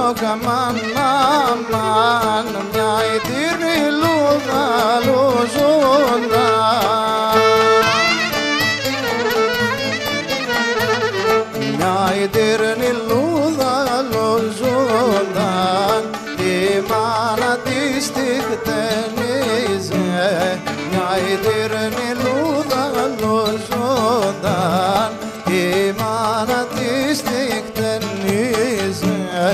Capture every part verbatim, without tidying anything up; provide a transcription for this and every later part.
καμάν αμάν μια ητήρνη λούδα λουζούντα. Μια ητήρνη λούδα λουζούντα η μάνα της τη χτενίζε. Μια ητήρνη λούδα λουζούντα η μάνα της τη χτενίζε.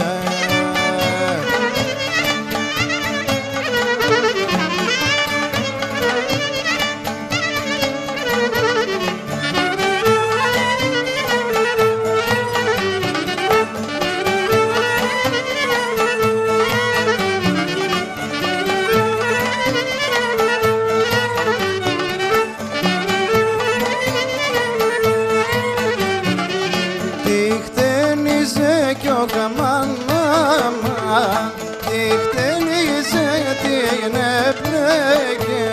Κι ο καμάν αμάν τη χτενίζε την έπλεκε.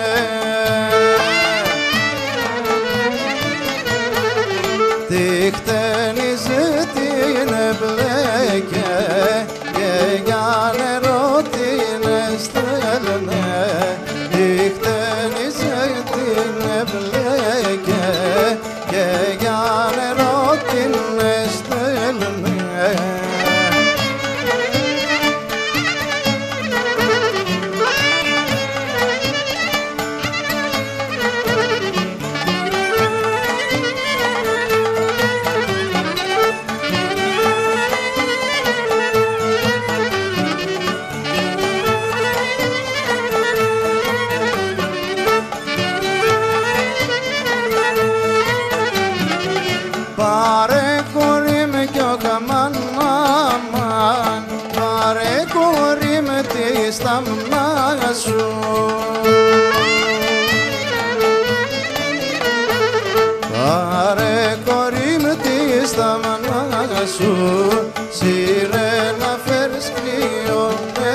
Τη χτενίζε την έπλεκε και για νερό την έστελνε. Τη χτενίζε την έπλεκε και για νερό την έστελνε. Πάρε κορί με κι ο καμάν αμάν, πάρε κορί με τη σταμνά σου. Πάρε κορί με τη σταμνά σου, σύρε να φέρεις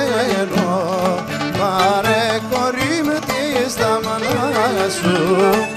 κρυωμένο. Πάρε κορί με τη σταμνά σου,